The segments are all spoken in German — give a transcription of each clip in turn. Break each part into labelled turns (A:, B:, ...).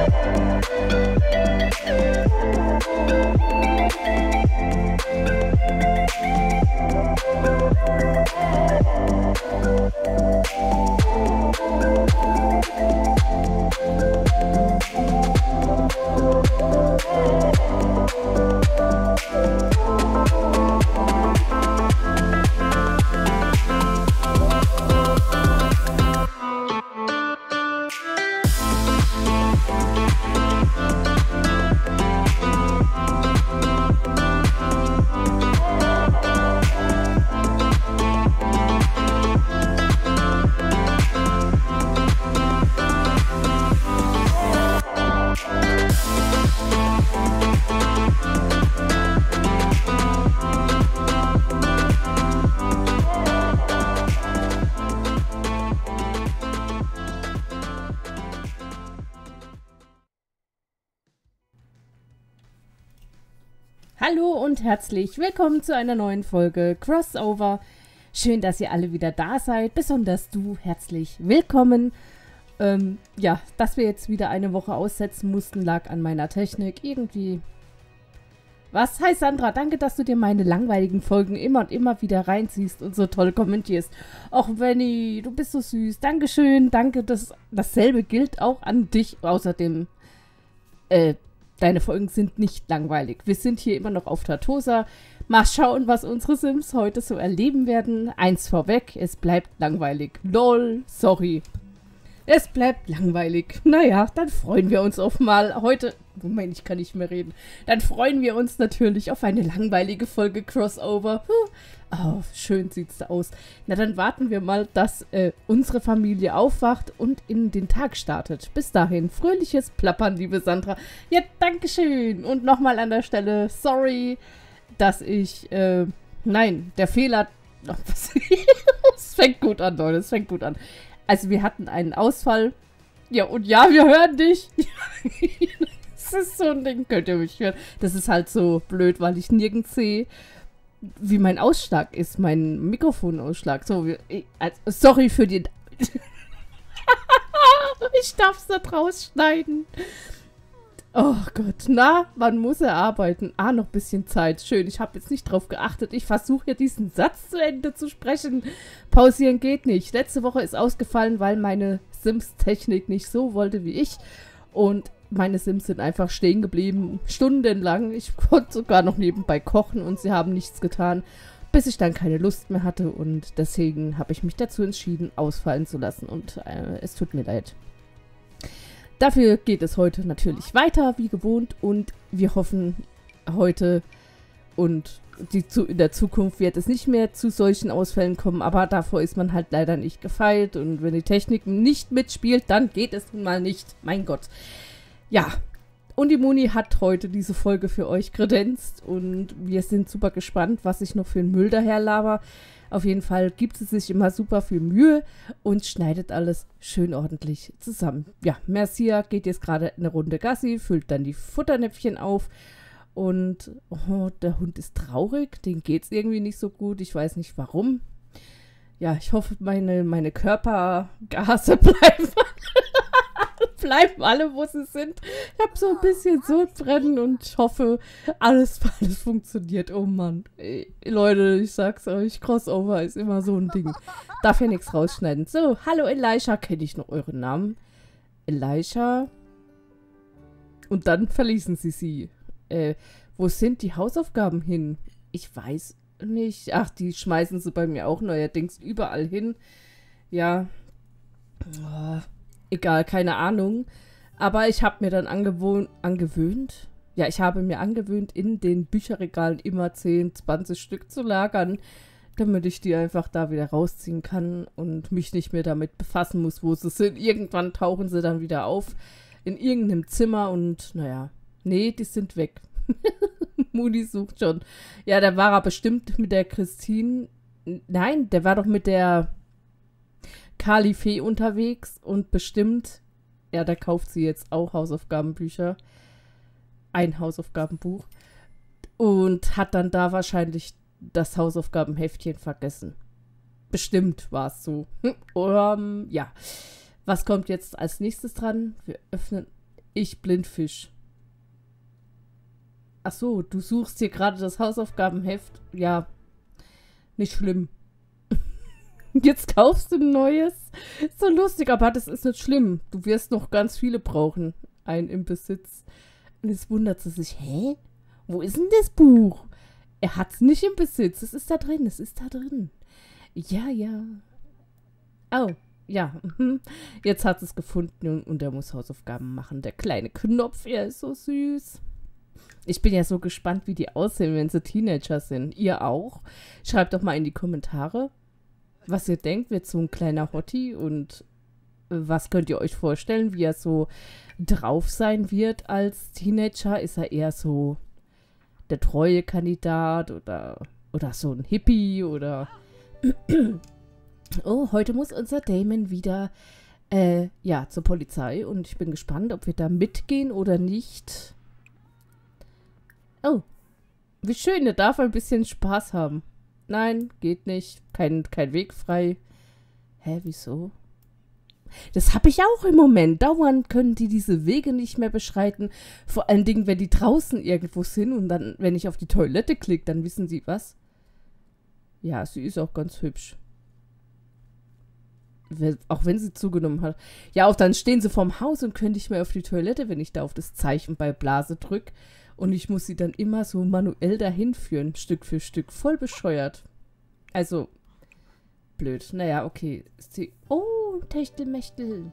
A: Hallo und herzlich willkommen zu einer neuen Folge Crossover. Schön, dass ihr alle wieder da seid, besonders du, herzlich willkommen. Ja, dass wir jetzt wieder eine Woche aussetzen mussten, lag an meiner Technik. Irgendwie... Was? Hi Sandra, danke, dass du dir meine langweiligen Folgen immer und immer wieder reinziehst und so toll kommentierst. Och Venny, du bist so süß. Dankeschön, danke, dasselbe gilt auch an dich. Außerdem, deine Folgen sind nicht langweilig. Wir sind hier immer noch auf Tartosa. Mal schauen, was unsere Sims heute so erleben werden. Eins vorweg, es bleibt langweilig. Lol, sorry. Es bleibt langweilig. Naja, dann freuen wir uns auf mal heute... Moment, ich kann nicht mehr reden. Dann freuen wir uns natürlich auf eine langweilige Folge Crossover. Oh, schön sieht's da aus. Na, dann warten wir mal, dass unsere Familie aufwacht und in den Tag startet. Bis dahin, fröhliches Plappern, liebe Sandra. Ja, dankeschön. Und nochmal an der Stelle, sorry, dass ich, nein, der Fehler... Oh, es fängt gut an, Leute, es fängt gut an. Also wir hatten einen Ausfall. Ja, und ja, wir hören dich. Das ist so ein Ding, könnt ihr mich hören. Das ist halt so blöd, weil ich nirgends sehe, wie mein Ausschlag ist, mein Mikrofonausschlag. So, sorry für den... Ich darf es nicht rausschneiden. Oh Gott, na, wann muss er arbeiten? Ah, noch ein bisschen Zeit. Schön, ich habe jetzt nicht drauf geachtet. Ich versuche ja diesen Satz zu Ende zu sprechen. Pausieren geht nicht. Letzte Woche ist ausgefallen, weil meine Sims-Technik nicht so wollte wie ich. Und meine Sims sind einfach stehen geblieben, stundenlang. Ich konnte sogar noch nebenbei kochen und sie haben nichts getan, bis ich dann keine Lust mehr hatte. Und deswegen habe ich mich dazu entschieden, ausfallen zu lassen. Und es tut mir leid. Dafür geht es heute natürlich weiter, wie gewohnt, und wir hoffen heute und in der Zukunft wird es nicht mehr zu solchen Ausfällen kommen, aber davor ist man halt leider nicht gefeit, und wenn die Technik nicht mitspielt, dann geht es nun mal nicht. Mein Gott. Ja, und die Moni hat heute diese Folge für euch kredenzt und wir sind super gespannt, was ich noch für einen Müll daherlaber. Auf jeden Fall gibt sie sich immer super viel Mühe und schneidet alles schön ordentlich zusammen. Ja, Mercia geht jetzt gerade eine Runde Gassi, füllt dann die Futternäpfchen auf und oh, der Hund ist traurig, dem geht es irgendwie nicht so gut, ich weiß nicht warum. Ja, ich hoffe, meine Körpergase bleiben alle, wo sie sind. Ich habe so ein bisschen Sodbrennen und ich hoffe, alles funktioniert. Oh Mann. Ey, Leute, ich sag's euch, Crossover ist immer so ein Ding. Darf ja nichts rausschneiden. So, hallo Elisha, kenne ich noch euren Namen? Elisha. Und dann verließen sie. Wo sind die Hausaufgaben hin? Ich weiß nicht. Ach, die schmeißen sie bei mir auch neuerdings überall hin. Ja. Oh. Egal, keine Ahnung. Aber ich habe mir dann angewöhnt, in den Bücherregalen immer 10, 20 Stück zu lagern, damit ich die einfach da wieder rausziehen kann und mich nicht mehr damit befassen muss, wo sie sind. Irgendwann tauchen sie dann wieder auf in irgendeinem Zimmer und naja, nee, die sind weg. Moody sucht schon. Ja, der war er bestimmt mit der Christine. Nein, der war doch mit der Kali Fee unterwegs und bestimmt, ja, da kauft sie jetzt auch Hausaufgabenbücher. Ein Hausaufgabenbuch. Und hat dann da wahrscheinlich das Hausaufgabenheftchen vergessen. Bestimmt war es so. Ja. Was kommt jetzt als nächstes dran? Wir öffnen Ich Blindfisch. Ach so, du suchst hier gerade das Hausaufgabenheft. Ja, nicht schlimm. Jetzt kaufst du ein neues. Ist so lustig, aber das ist nicht schlimm. Du wirst noch ganz viele brauchen. Ein im Besitz. Und jetzt wundert sie sich, hä? Wo ist denn das Buch? Er hat es nicht im Besitz. Es ist da drin, es ist da drin. Ja, ja. Oh, ja. Jetzt hat es gefunden und er muss Hausaufgaben machen. Der kleine Knopf, er ist so süß. Ich bin ja so gespannt, wie die aussehen, wenn sie Teenager sind. Ihr auch? Schreibt doch mal in die Kommentare, was ihr denkt. Wird so ein kleiner Hottie und was könnt ihr euch vorstellen, wie er so drauf sein wird als Teenager? Ist er eher so der treue Kandidat oder so ein Hippie oder... Oh, heute muss unser Damon wieder ja, zur Polizei und ich bin gespannt, ob wir da mitgehen oder nicht. Oh, wie schön, er darf ein bisschen Spaß haben. Nein, geht nicht. Kein Weg frei. Hä, wieso? Das habe ich auch im Moment. Dauernd können die diese Wege nicht mehr beschreiten. Vor allen Dingen, wenn die draußen irgendwo sind und dann, wenn ich auf die Toilette klicke, dann wissen sie was. Ja, sie ist auch ganz hübsch. Auch wenn sie zugenommen hat. Ja, auch dann stehen sie vorm Haus und können nicht mehr auf die Toilette, wenn ich da auf das Zeichen bei Blase drücke. Und ich muss sie dann immer so manuell dahin führen, Stück für Stück. Voll bescheuert. Also, blöd. Naja, okay. Oh, Techtelmechtel.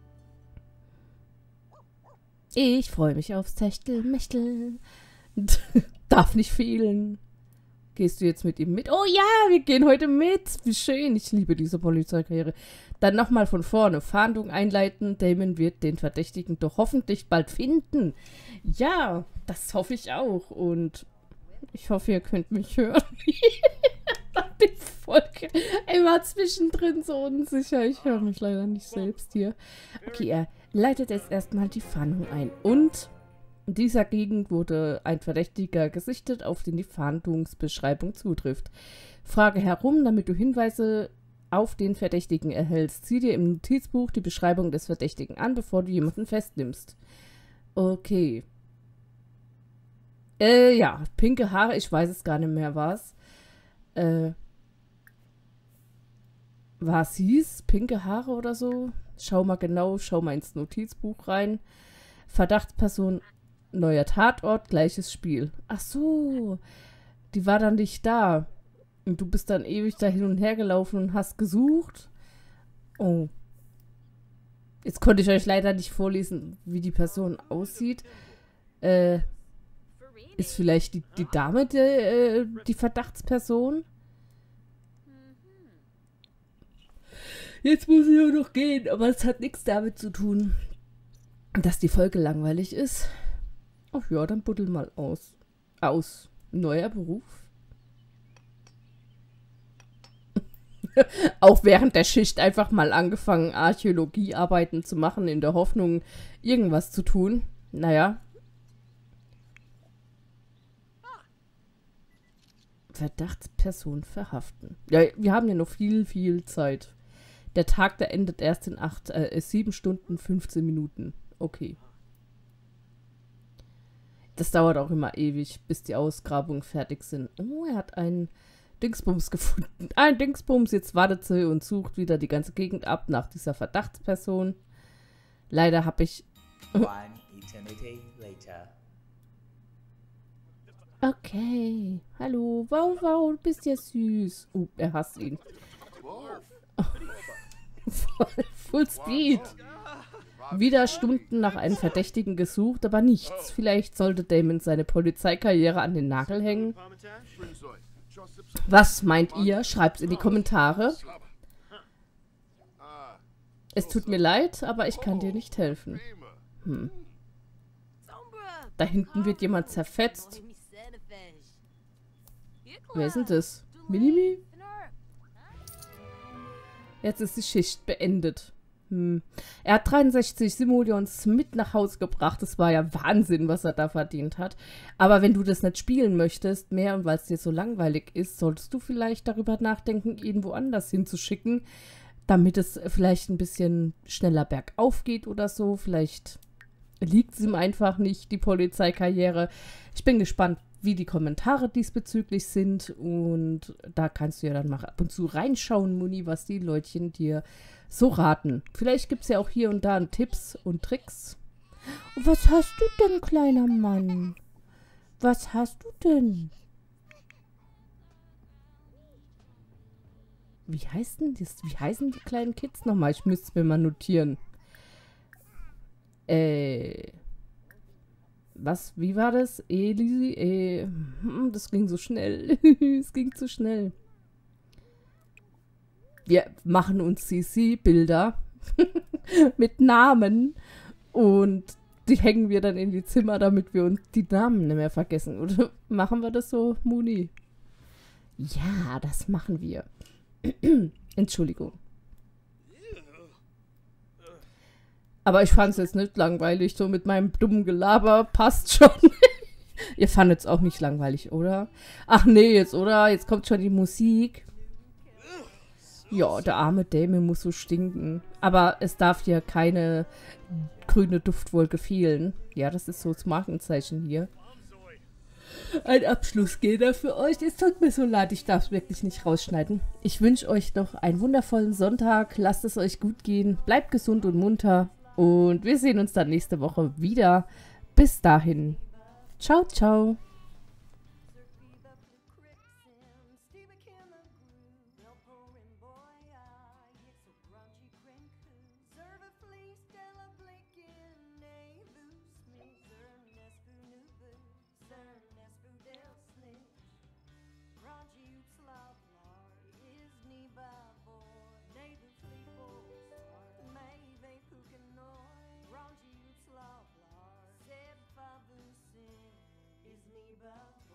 A: Ich freue mich aufs Techtelmechtel. Darf nicht fehlen. Gehst du jetzt mit ihm mit? Oh ja, wir gehen heute mit. Wie schön. Ich liebe diese Polizeikarriere. Dann nochmal von vorne. Fahndung einleiten. Damon wird den Verdächtigen doch hoffentlich bald finden. Ja, das hoffe ich auch. Und ich hoffe, ihr könnt mich hören. Die Folge. Er war zwischendrin so unsicher. Ich höre mich leider nicht selbst hier. Okay, er leitet jetzt erstmal die Fahndung ein. Und in dieser Gegend wurde ein Verdächtiger gesichtet, auf den die Fahndungsbeschreibung zutrifft. Frage herum, damit du Hinweise auf den Verdächtigen erhältst. Zieh dir im Notizbuch die Beschreibung des Verdächtigen an, bevor du jemanden festnimmst. Okay. Ja, pinke Haare, ich weiß es gar nicht mehr, was. Was hieß? Pinke Haare oder so? Schau mal genau, schau mal ins Notizbuch rein. Verdachtsperson, neuer Tatort, gleiches Spiel. Ach so, die war dann nicht da. Und du bist dann ewig da hin und her gelaufen und hast gesucht. Oh. Jetzt konnte ich euch leider nicht vorlesen, wie die Person aussieht. Ist vielleicht die Dame die Verdachtsperson? Jetzt muss ich auch noch gehen, aber es hat nichts damit zu tun, dass die Folge langweilig ist. Ach ja, dann buddel mal aus. Neuer Beruf. Auch während der Schicht einfach mal angefangen, Archäologiearbeiten zu machen, in der Hoffnung, irgendwas zu tun. Naja. Verdachtsperson verhaften. Ja, wir haben ja noch viel Zeit. Der Tag, der endet erst in 7 Stunden, 15 Minuten. Okay. Das dauert auch immer ewig, bis die Ausgrabungen fertig sind. Oh, er hat einen Dingsbums gefunden. Ein Dingsbums, jetzt wartet sie und sucht wieder die ganze Gegend ab nach dieser Verdachtsperson. Leider habe ich... Okay. Hallo. Wow, du bist ja süß. Er hasst ihn. Full Speed. Wieder Stunden nach einem Verdächtigen gesucht, aber nichts. Vielleicht sollte Damon seine Polizeikarriere an den Nagel hängen. Was meint ihr? Schreibt's in die Kommentare. Es tut mir leid, aber ich kann dir nicht helfen. Da hinten wird jemand zerfetzt. Wer ist denn das? Minimi? Jetzt ist die Schicht beendet. Er hat 63 Simoleons mit nach Hause gebracht. Das war ja Wahnsinn, was er da verdient hat. Aber wenn du das nicht spielen möchtest, mehr und weil es dir so langweilig ist, solltest du vielleicht darüber nachdenken, ihn woanders hinzuschicken, damit es vielleicht ein bisschen schneller bergauf geht oder so. Vielleicht liegt es ihm einfach nicht, die Polizeikarriere. Ich bin gespannt, wie die Kommentare diesbezüglich sind. Und da kannst du ja dann mal ab und zu reinschauen, Moni, was die Leutchen dir so raten. Vielleicht gibt es ja auch hier und da Tipps und Tricks. Was hast du denn, kleiner Mann? Was hast du denn? Wie heißt denn das? Wie heißen die kleinen Kids nochmal? Ich müsste es mir mal notieren. Was? Wie war das? Elisi? Das ging so schnell. Es ging zu schnell. Wir machen uns CC-Bilder mit Namen und die hängen wir dann in die Zimmer, damit wir uns die Namen nicht mehr vergessen. Oder machen wir das so, Muni? Ja, das machen wir. Entschuldigung. Aber ich fand es jetzt nicht langweilig, so mit meinem dummen Gelaber. Passt schon. Ihr fandet es auch nicht langweilig, oder? Ach nee, jetzt, oder? Jetzt kommt schon die Musik. Ja, der arme Damon muss so stinken. Aber es darf hier keine grüne Duftwolke fehlen. Ja, das ist so das Markenzeichen hier. Ein Abschlussgeder für euch. Es tut mir so leid, ich darf es wirklich nicht rausschneiden. Ich wünsche euch noch einen wundervollen Sonntag. Lasst es euch gut gehen. Bleibt gesund und munter. Und wir sehen uns dann nächste Woche wieder. Bis dahin. Ciao, ciao. Is niet